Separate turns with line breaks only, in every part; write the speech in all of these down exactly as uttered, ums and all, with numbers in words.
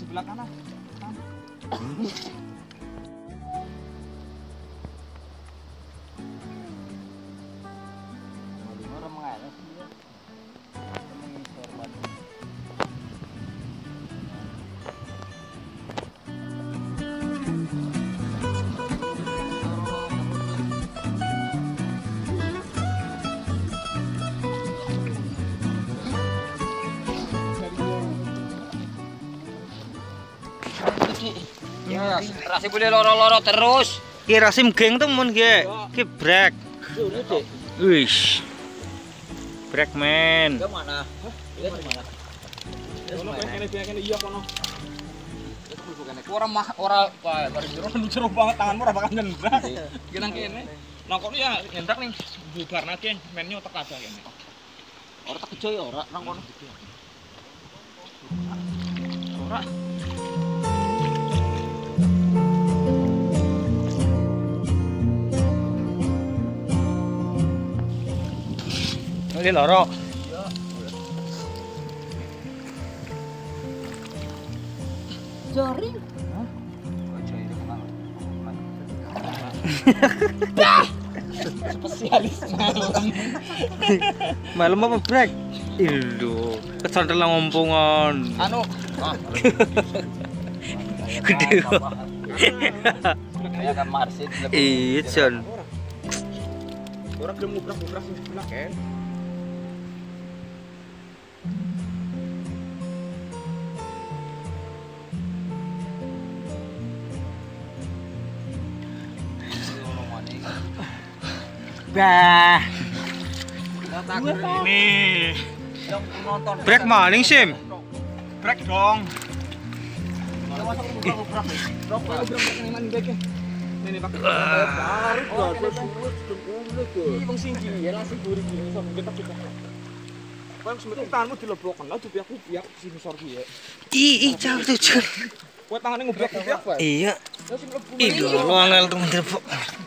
sebelah kanan. Orang mengalah sih ya. Ini sorban.
Ya, rasi boleh loro-loro terus.
Ki Rasim geng temen ki. Ki brek. Wis. Brek men.
Ke mana? Iya mana?
Ono kene kene iya kono.
Orang mah ora apa baru jero jero banget tanganmu ora bakal nyendak. Genang kene. Nang kono ya nyendak ning bubarna ki menyo tek ada kene. Ora tak kejo ya ora nang kono. Ora.
Ini loro.
Jaring.
Spesialis malam.
Malam apa brek? Ildo, kecantol ngompongan.
Anu,
Gede.
kayak kan Marsit.
Iya, Jon.
Orang gelem ngubrak-ngubrak sing sebelah kan.
Bah.
Ini. Yang nonton.
Brek maning sim.
Brek dong.
Ini pakai baru dua belas ini bang singgi ya langsung buri gini sama kita kita kau yang sebentar tanganmu dilebokkan lah tuh biak biak sini sorgi ya
Ih, jauh tuh Jon.
kau tangannya ngubrak ngubrak pak
Iya. Ih, lo angel tuh mendelpok.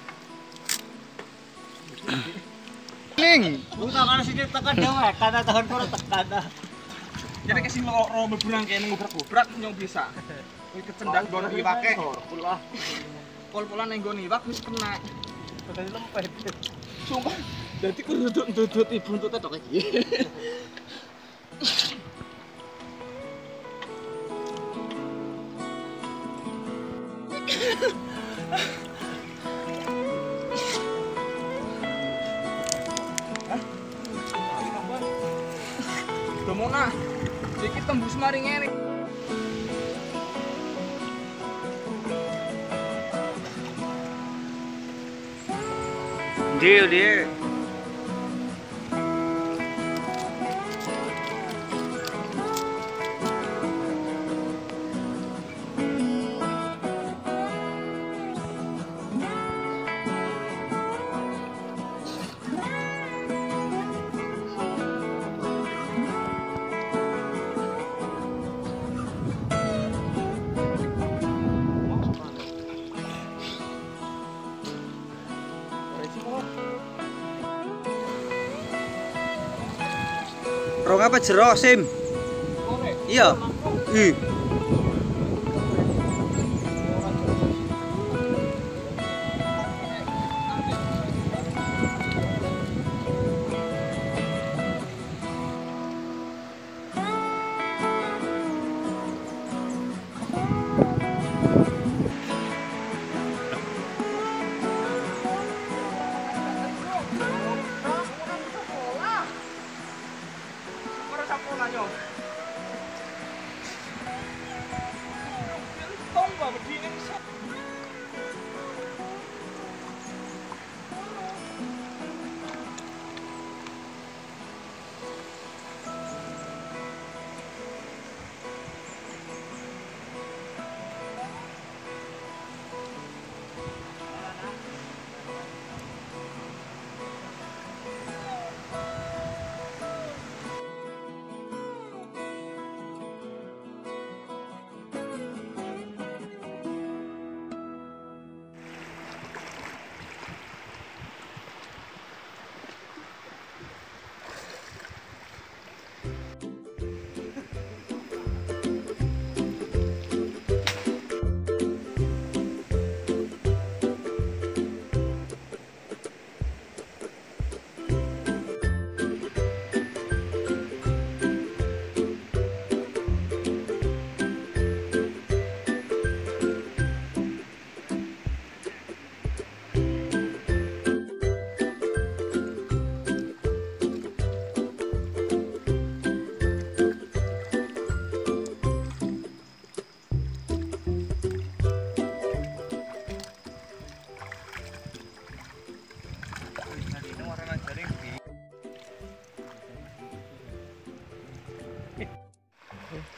Ning.
Bukan karena sini tekan dewe, kata tahan kau tekan dah.
jadi kesini lo lo berburang kayak ngubrak ngubrak nyong bisa kecendang dono dipakai pulah pol-polan yang gue nih bagus kena tadi lempet sumpah jadi ku duduk duduk ibu untuk tetok lagi udah mau nah sedikit tembus maringnya nih
Dia dia. Rong apa jeruk sim? Iya. Ih.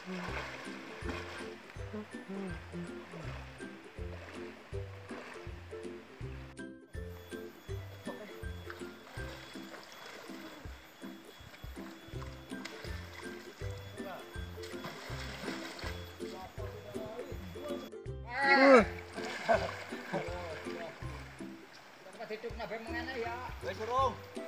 Uh.
Wes urung.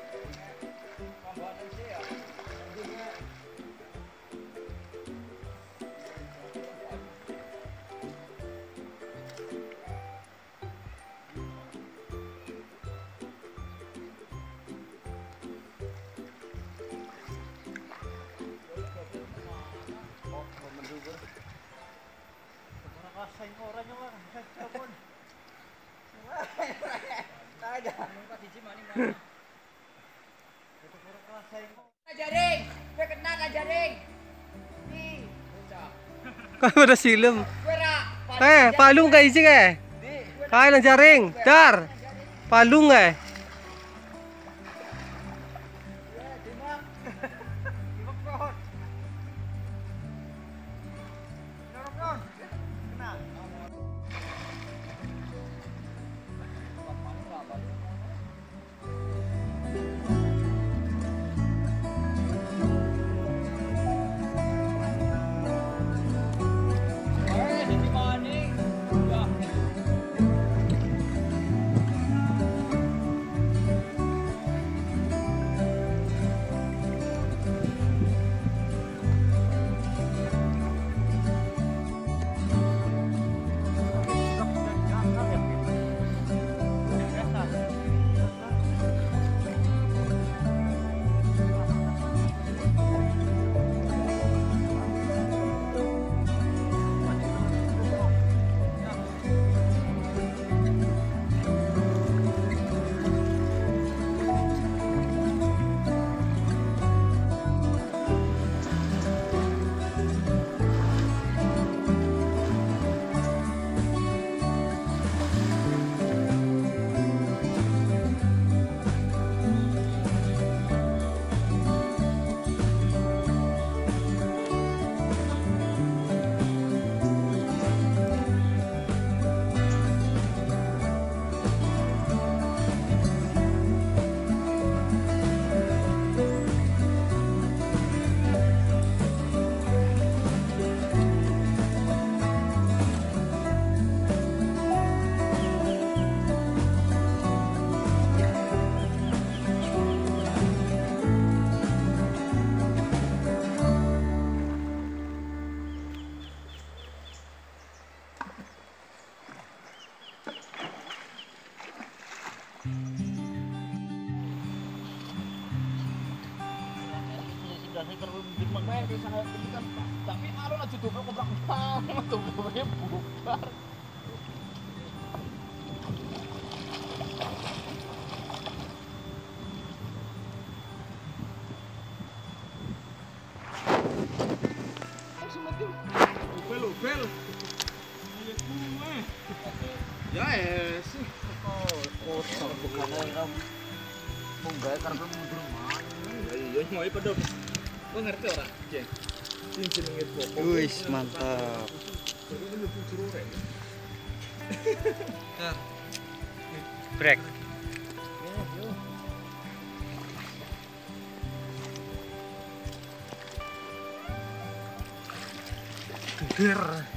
Jaring, gue kena ka jaring. Nih,
Kau udah silem.
gue rak.
Eh, palung ka isi eh. Kaya ng jaring. Dar. Palung eh.
Tapi alon aja dobel kobrak banget tuh dobelnya bubar.
Ubel, ubel. Ya es.
Kosong bukan yang munggah karena mundur mana.
Iya, mau pada. Lo ngerti ora? Jeng. Sing jenenge pokok.
Wis mantap. Break.
Ger.